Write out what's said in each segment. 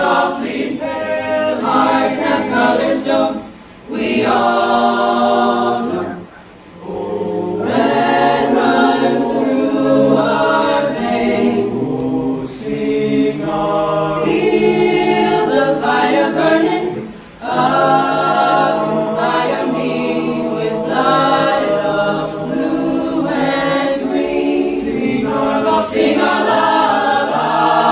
softly pale. Hearts have colors, don't we all know? Red runs through our veins. Sing on. Feel the fire burning up, inspire me with blood of blue and green. Sing our love, Sing our love, I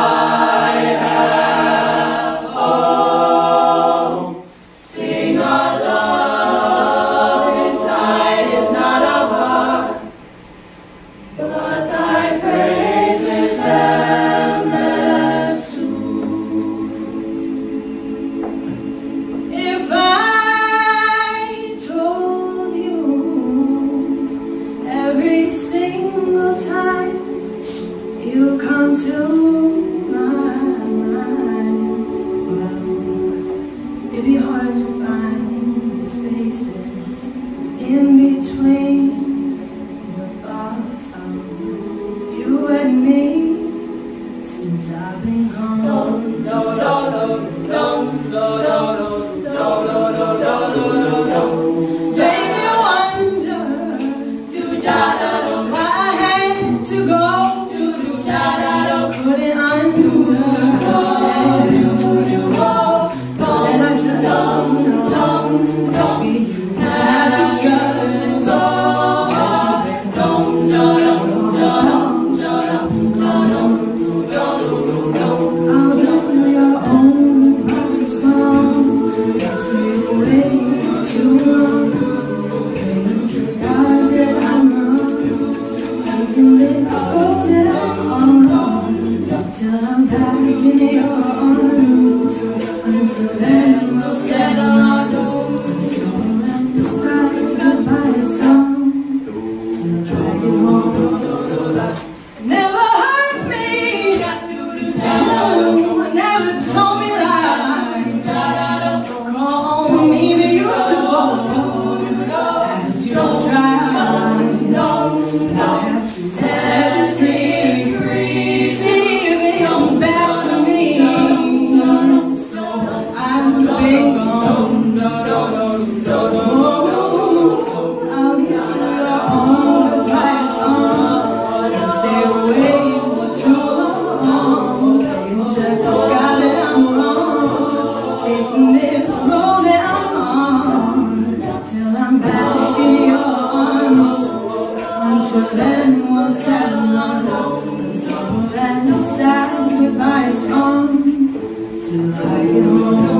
have hope. Sing our love, inside is not a heart, but thy praises endless soon. If I told you every single time you come to my mind, well, it'd be hard to find the spaces in between the thoughts of you and me since I've been gone. Baby, wonders, why I had to go. Couldn't understand that I just don't be you. Had to just go. I'll do your own song. It's way too long. Praying to God that I'm wrong. Taking this road that I'm on. Till I'm back in your arms. Until then we'll settle our doors. So let the side goodbye song till I get home. Never hurt me, never told me lies. Call me beautiful as you drive. I have to set this free to see if it comes back to me. So I've been gone. I'll give you your own advice on and stay away for too long. Praying to God that I'm wrong, taking this road that I'm on till I'm back in your arms. Until then we'll settle on so that the sad goodbye is gone till I get home.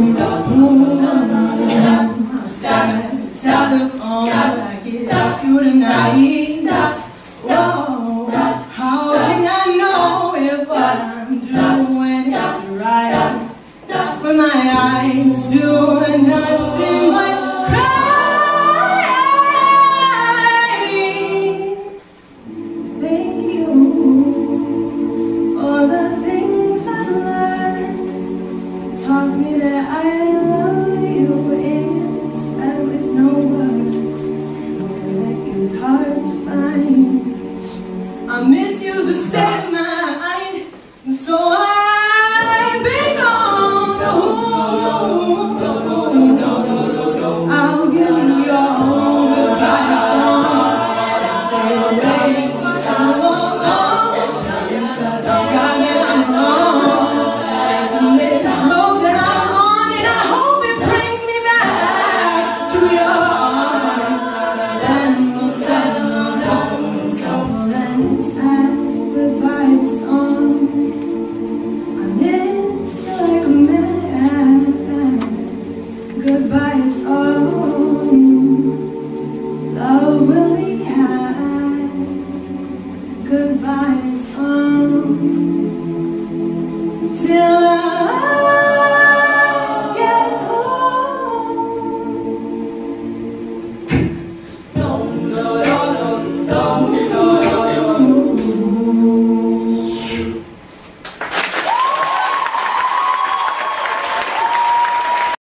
I'll start the telephone like it out to tonight. Whoa, how can I know if what I'm doing is right? When my eyes doing nothing but cry. Thank you for the things I've learned. Taught me that I